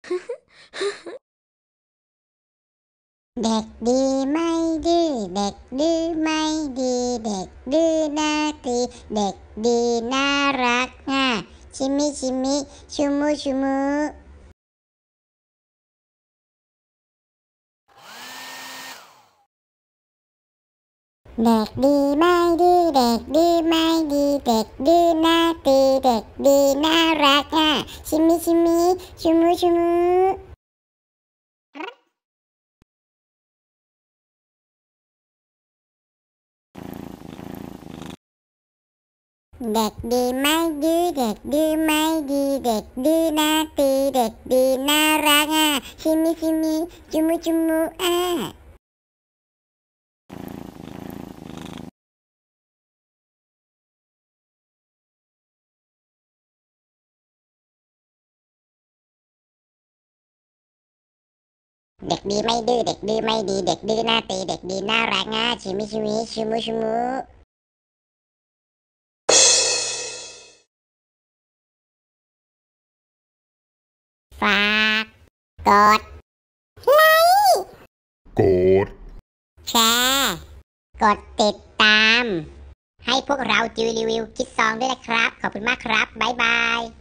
เด็กดีไม่ดื้อเด็กดื้อไม่ดีเด็กดื้อน่าตีเด็กดีน่ารักง่ะชิมิชิมิชูมูชูมูเด็กดีไม่ดื้อเด็กดื้อไม่ดีเด็กดื้อน่าตีเด็กดีน่ารักง่ะชิมิชิมิชูมูชูมูเด็กดีไม่ดื้อเด็กดื้อไม่ดีเด็กดื้อน่าตีเด็กดีน่ารักอ่ะชิมิชิมิจูมูจูมูอ่ะเด็กดีไม่ดื้อเด็กดื้อไม่ดีเด็กดื้อน่าตีเด็กดีน่ารักอ่ะชิมิชิมิชูมูชูมูฝากกดไลค์กดแชร์กดติดตามให้พวกเราจิวรีวิวคิดซองด้วยนะครับขอบคุณมากครับบ๊ายบาย